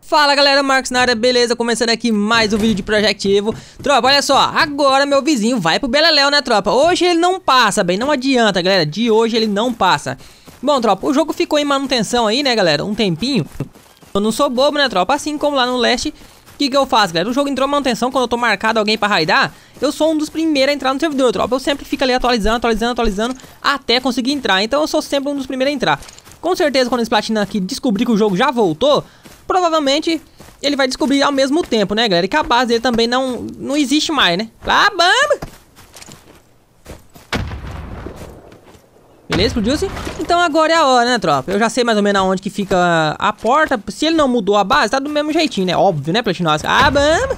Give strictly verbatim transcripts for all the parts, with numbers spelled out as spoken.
Fala galera, Marcos na área, beleza? Começando aqui mais um vídeo de Project Evo. Tropa, olha só, agora meu vizinho vai pro Beleléu, né, tropa? Hoje ele não passa, bem, não adianta, galera. De hoje ele não passa. Bom, tropa, o jogo ficou em manutenção aí, né, galera? Um tempinho. Eu não sou bobo, né, tropa? Assim como lá no leste, o que que eu faço, galera? O jogo entrou em manutenção, quando eu tô marcado alguém pra raidar, eu sou um dos primeiros a entrar no servidor, tropa. Eu sempre fico ali atualizando, atualizando, atualizando, até conseguir entrar. Então eu sou sempre um dos primeiros a entrar. Com certeza, quando esse platina aqui descobrir que o jogo já voltou, provavelmente ele vai descobrir ao mesmo tempo, né, galera? E que a base dele também não, não existe mais, né? Ah, bamba! Beleza, explodiu-se? Então agora é a hora, né, tropa? Eu já sei mais ou menos aonde que fica a porta. Se ele não mudou a base, tá do mesmo jeitinho, né? Óbvio, né, Platinosca? Ah, bamba!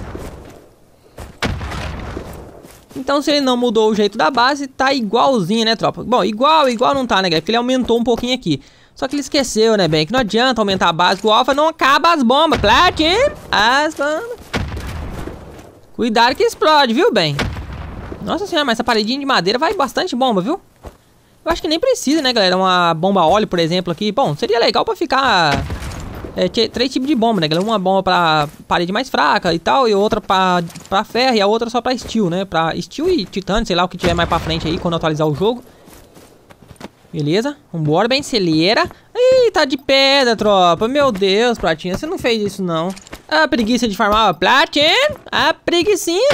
Então se ele não mudou o jeito da base, tá igualzinho, né, tropa? Bom, igual, igual não tá, né, galera? Porque ele aumentou um pouquinho aqui. Só que ele esqueceu, né, bem? Que não adianta aumentar a base, que o Alpha não acaba as bombas. Platin! As bombas. Cuidado que explode, viu, bem? Nossa senhora, mas essa paredinha de madeira vai bastante bomba, viu? Eu acho que nem precisa, né, galera? Uma bomba óleo, por exemplo, aqui. Bom, seria legal pra ficar... É, três tipos de bomba, né, galera? Uma bomba pra parede mais fraca e tal, e outra pra, pra ferro, e a outra só pra steel, né? Pra steel e titânio, sei lá, o que tiver mais pra frente aí, quando atualizar o jogo. Beleza, vambora, bem, celeira. Ih, tá de pedra, tropa. Meu Deus, Platinha, você não fez isso, não. A preguiça de farmar, Platinha. A preguicinha.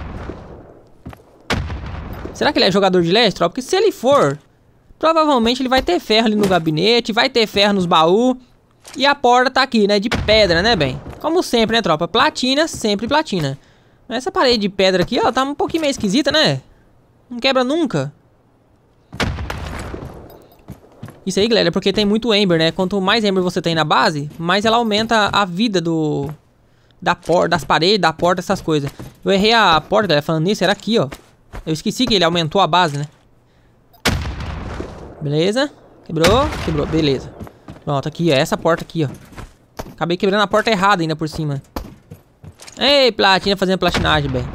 Será que ele é jogador de leste, tropa? Porque se ele for, provavelmente ele vai ter ferro ali no gabinete, vai ter ferro nos baús. E a porta tá aqui, né, de pedra, né, bem? Como sempre, né, tropa? Platina, sempre platina. Essa parede de pedra aqui, ó, tá um pouquinho meio esquisita, né? Não quebra nunca. Isso aí, galera, porque tem muito Ember, né? Quanto mais Ember você tem na base, mais ela aumenta a vida do... Da porta, das paredes, da porta, essas coisas. Eu errei a porta, galera, falando nisso, era aqui, ó. Eu esqueci que ele aumentou a base, né? Beleza. Quebrou, quebrou, beleza. Pronto, aqui, ó, essa porta aqui, ó. Acabei quebrando a porta errada ainda por cima. Ei, platina fazendo platinagem, bem.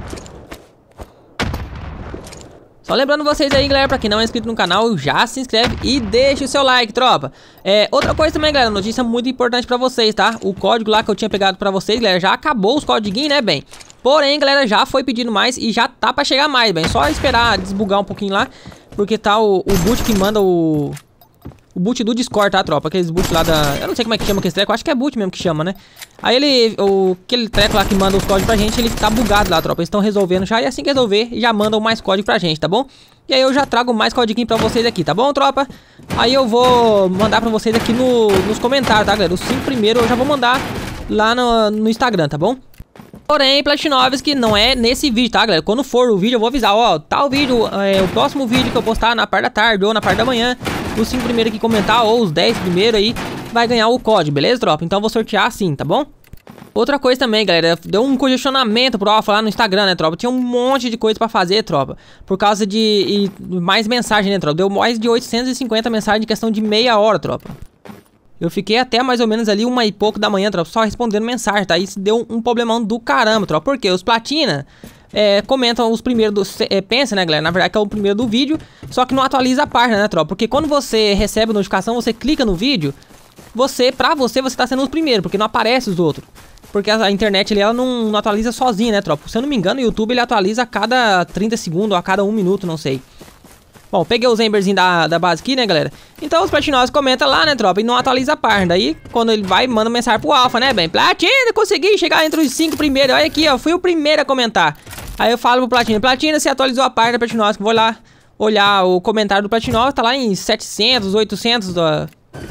Só lembrando vocês aí, galera, pra quem não é inscrito no canal, já se inscreve e deixa o seu like, tropa. É, outra coisa também, galera, notícia muito importante pra vocês, tá? O código lá que eu tinha pegado pra vocês, galera, já acabou os códiguinhos, né, bem? Porém, galera, já foi pedindo mais e já tá pra chegar mais, bem. Só esperar desbugar um pouquinho lá, porque tá o, o boot que manda o... O boot do Discord, tá, tropa? Aqueles boot lá da... Eu não sei como é que chama aquele treco, eu acho que é boot mesmo que chama, né? Aí ele... O... Aquele treco lá que manda os códigos pra gente, ele tá bugado lá, tropa. Eles estão resolvendo já, e assim que resolver, já mandam mais código pra gente, tá bom? E aí eu já trago mais código pra vocês aqui, tá bom, tropa? Aí eu vou mandar pra vocês aqui no... nos comentários, tá, galera? Os cinco primeiros eu já vou mandar lá no, no Instagram, tá bom? Porém, Platinovski, não é nesse vídeo, tá, galera? Quando for o vídeo, eu vou avisar, ó, tal vídeo, é, o próximo vídeo que eu postar na parte da tarde ou na parte da manhã, os cinco primeiros que comentar, ou os dez primeiros aí, vai ganhar o código, beleza, tropa? Então eu vou sortear assim, tá bom? Outra coisa também, galera, deu um congestionamento pro Alpha lá no Instagram, né, tropa? Tinha um monte de coisa pra fazer, tropa, por causa de e, mais mensagem, né, tropa? Deu mais de oitocentas e cinquenta mensagens em questão de meia hora, tropa. Eu fiquei até mais ou menos ali uma e pouco da manhã, tropa, só respondendo mensagem, tá? Isso deu um, um problemão do caramba, tropa. Porque os platina é, comentam os primeiros do... É, pensa, né, galera? Na verdade que é o primeiro do vídeo, só que não atualiza a página, né, tropa? Porque quando você recebe a notificação, você clica no vídeo, você, pra você, você tá sendo os primeiros, porque não aparece os outros. Porque a, a internet ali, ela não, não atualiza sozinha, né, tropa? Se eu não me engano, o YouTube, ele atualiza a cada trinta segundos ou a cada um minuto, não sei. Bom, peguei os emberzinhos da, da base aqui, né, galera? Então os platinosos comentam lá, né, tropa? E não atualiza a página. Daí, quando ele vai, manda mensagem pro Alpha, né, bem? Platina, consegui chegar entre os cinco primeiros. Olha aqui, ó, fui o primeiro a comentar. Aí eu falo pro Platina, Platina, você atualizou a página da Platinosca. Vou lá olhar o comentário do Platinosca, tá lá em setecentos, oitocentos, ó,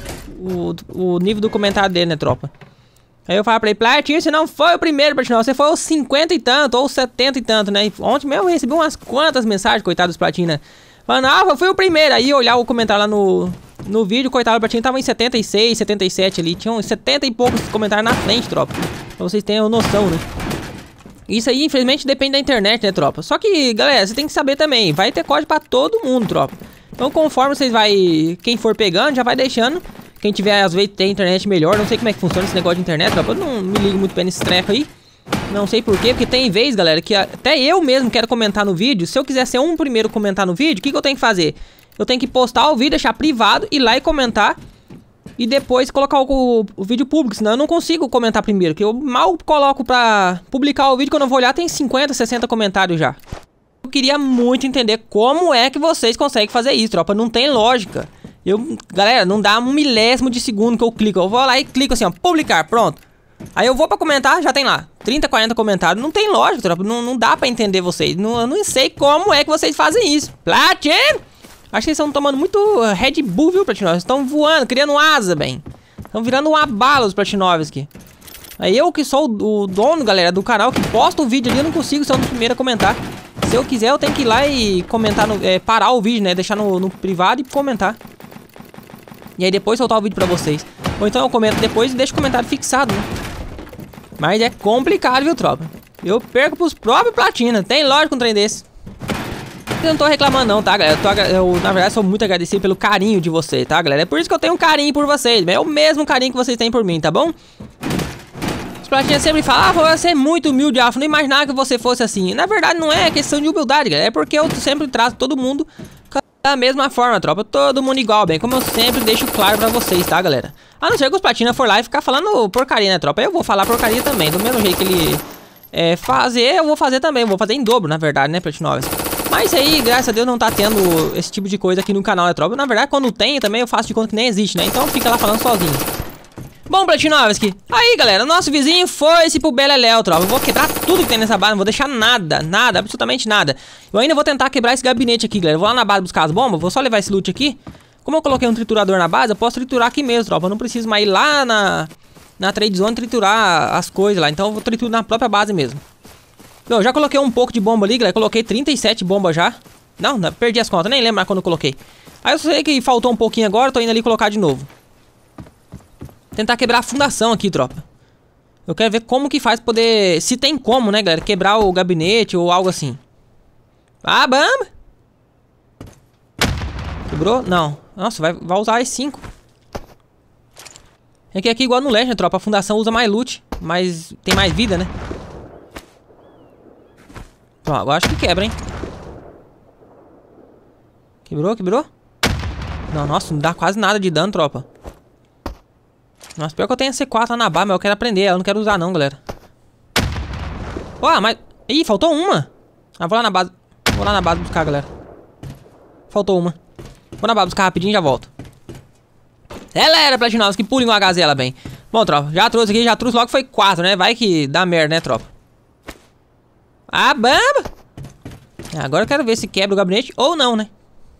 o, o nível do comentário dele, né, tropa? Aí eu falo pra ele, Platina, você não foi o primeiro, Platinosca, você foi os cinquenta e tanto, ou setenta e tanto, né? E ontem mesmo eu recebi umas quantas mensagens, coitado dos Platina. Falando, ah, eu fui o primeiro. Aí olhar o comentário lá no, no vídeo, coitado do Platina, tava em setenta e seis, setenta e sete ali. Tinham setenta e poucos comentários na frente, tropa. Pra vocês terem noção, né? Isso aí, infelizmente, depende da internet, né, tropa? Só que, galera, você tem que saber também, vai ter código pra todo mundo, tropa. Então, conforme vocês vai... Quem for pegando, já vai deixando. Quem tiver, às vezes, tem internet melhor. Não sei como é que funciona esse negócio de internet, tropa. Eu não me ligo muito bem nesse treco aí. Não sei porquê, porque tem vez, galera, que até eu mesmo quero comentar no vídeo. Se eu quiser ser um primeiro comentar no vídeo, o que, que eu tenho que fazer? Eu tenho que postar o vídeo, deixar privado, ir lá e comentar. e depois colocar o, o vídeo público, senão eu não consigo comentar primeiro, que eu mal coloco pra publicar o vídeo, quando eu vou olhar tem cinquenta, sessenta comentários já. Eu queria muito entender como é que vocês conseguem fazer isso, tropa, não tem lógica. Eu, galera, não dá um milésimo de segundo que eu clico, eu vou lá e clico assim, ó, publicar, pronto. Aí eu vou pra comentar, já tem lá trinta, quarenta comentários, não tem lógica, tropa, não, não dá pra entender vocês, não, eu não sei como é que vocês fazem isso. Platin! Acho que eles estão tomando muito Red Bull, viu, Platinovski? Estão voando, criando asa, bem. Estão virando uma bala os Platinovski. Aí eu que sou o, o dono, galera, do canal, que posta o vídeo ali, eu não consigo ser o primeiro a comentar. Se eu quiser, eu tenho que ir lá e comentar, no, é, parar o vídeo, né? Deixar no, no privado e comentar. E aí depois soltar o vídeo pra vocês. Ou então eu comento depois e deixo o comentário fixado, né? Mas é complicado, viu, tropa? Eu perco pros próprios Platina. Tem lógico um trem desse. Eu não tô reclamando não, tá, galera? Eu, tô, eu, na verdade, sou muito agradecido pelo carinho de vocês, tá, galera? É por isso que eu tenho um carinho por vocês. É o mesmo carinho que vocês têm por mim, tá bom? Os Platina sempre falam, ah, você é muito humilde, Alfa. Não imaginava que você fosse assim. Na verdade, não é questão de humildade, galera. É porque eu sempre trato todo mundo da mesma forma, tropa. Todo mundo igual, bem. Como eu sempre deixo claro pra vocês, tá, galera? A não ser que os Platina for lá e ficar falando porcaria, né, tropa? Eu vou falar porcaria também. Do mesmo jeito que ele é, fazer, eu vou fazer também. Eu vou fazer em dobro, na verdade, né, Platinovski? Mas aí, graças a Deus, não tá tendo esse tipo de coisa aqui no canal, né, tropa? Na verdade, quando tem, também eu faço de conta que nem existe, né? Então fica lá falando sozinho. Bom, Platinovski, aí, galera, nosso vizinho foi-se pro Beleléu, tropa. Eu vou quebrar tudo que tem nessa base, não vou deixar nada, nada, absolutamente nada. Eu ainda vou tentar quebrar esse gabinete aqui, galera. Eu vou lá na base buscar as bombas, vou só levar esse loot aqui. Como eu coloquei um triturador na base, eu posso triturar aqui mesmo, tropa. Eu não preciso mais ir lá na, na trade zone triturar as coisas lá. Então eu vou triturar na própria base mesmo. Bom, eu já coloquei um pouco de bomba ali, galera. Coloquei trinta e sete bombas já. Não, não, perdi as contas, nem lembro mais quando eu coloquei. Aí eu sei que faltou um pouquinho agora, eu tô indo ali colocar de novo. Tentar quebrar a fundação aqui, tropa. Eu quero ver como que faz pra poder... Se tem como, né, galera, quebrar o gabinete ou algo assim. Ah, bamba! Quebrou? Não. Nossa, vai, vai usar as cinco. É que aqui igual no Legend, tropa, a fundação usa mais loot, mas tem mais vida, né? Pronto, agora acho que quebra, hein? Quebrou, quebrou? Não, nossa, não dá quase nada de dano, tropa. Nossa, pior que eu tenho a C quatro lá na barra, mas eu quero aprender ela, eu não quero usar não, galera. Ó, mas... Ih, faltou uma. Ah, vou lá na base. Vou lá na base buscar, galera. Faltou uma. Vou na base buscar rapidinho e já volto. Galera, Platinovski, que pulem uma gazela, bem. Bom, tropa, já trouxe aqui, já trouxe logo foi quatro, né? Vai que dá merda, né, tropa? Ah, bamba! Agora eu quero ver se quebra o gabinete ou não, né?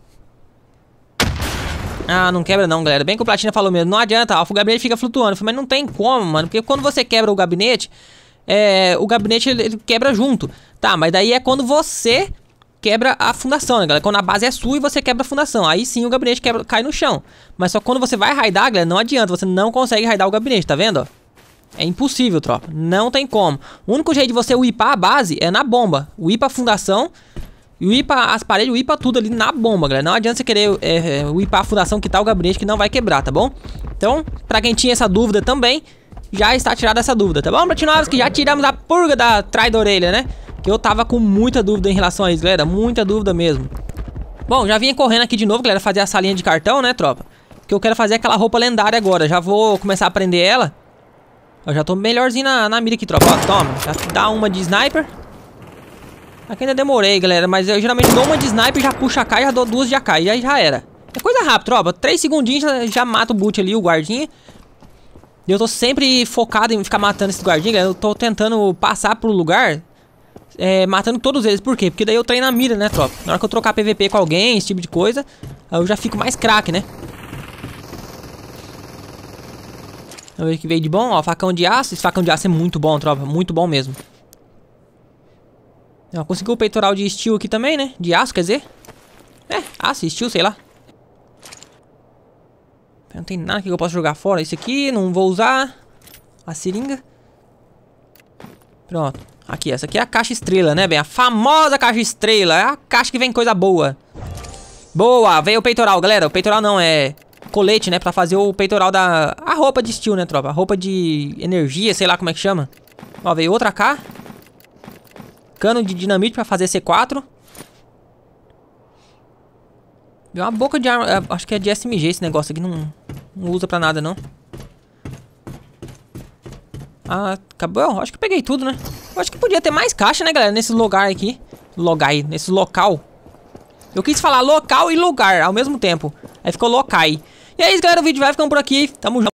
Ah, não quebra não, galera. Bem que o Platina falou mesmo. Não adianta, Alfa, o gabinete fica flutuando. Eu falei, mas não tem como, mano. Porque quando você quebra o gabinete, é, o gabinete ele, ele quebra junto. Tá, mas daí é quando você quebra a fundação, né, galera? Quando a base é sua e você quebra a fundação. Aí sim o gabinete quebra, cai no chão. Mas só quando você vai raidar, galera, não adianta. Você não consegue raidar o gabinete, tá vendo, ó? É impossível, tropa. Não tem como. O único jeito de você whipar a base é na bomba. Whipa a fundação... E whipa as paredes, whipa tudo ali na bomba, galera. Não adianta você querer é, whipar a fundação que tá o gabinete que não vai quebrar, tá bom? Então, pra quem tinha essa dúvida também, já está tirada essa dúvida, tá bom, Platinovski? Já tiramos a purga da trás da orelha, né? Que eu tava com muita dúvida em relação a isso, galera. Muita dúvida mesmo. Bom, já vim correndo aqui de novo, galera, fazer a salinha de cartão, né, tropa? Que eu quero fazer aquela roupa lendária agora. Já vou começar a aprender ela. Eu já tô melhorzinho na, na mira aqui, tropa. Ó, toma, já dá uma de sniper. Aqui ainda demorei, galera, mas eu geralmente dou uma de sniper, já puxo a K e já dou duas de A K, e aí já era. É coisa rápida, tropa, três segundinhos já, já mata o boot ali, o guardinha. E eu tô sempre focado em ficar matando esses guardinhas, galera. Eu tô tentando passar pro lugar, é, matando todos eles. Por quê? Porque daí eu treino a mira, né, tropa? Na hora que eu trocar P V P com alguém, esse tipo de coisa, aí eu já fico mais craque, né? Vamos ver o que veio de bom, ó, facão de aço. Esse facão de aço é muito bom, tropa, muito bom mesmo. Eu consegui o peitoral de steel aqui também, né? De aço, quer dizer? É, aço, steel, sei lá. Não tem nada que eu possa jogar fora. Isso aqui, não vou usar. A seringa. Pronto. Aqui, essa aqui é a caixa estrela, né, bem? A famosa caixa estrela. É a caixa que vem coisa boa. Boa, veio o peitoral, galera. O peitoral não, é colete, né? Pra fazer o peitoral da... A roupa de steel, né, tropa? A roupa de energia, sei lá como é que chama. Ó, veio outra K. Cano de dinamite pra fazer C quatro. Deu uma boca de arma. Acho que é de S M G esse negócio aqui. Não, Não usa pra nada, não. Ah, acabou? Acho que eu peguei tudo, né? Eu acho que podia ter mais caixa, né, galera? Nesse lugar aqui. Lugar aí, nesse local. Eu quis falar local e lugar ao mesmo tempo. Aí ficou locai. E é isso, galera. O vídeo vai ficando por aqui. Tamo junto.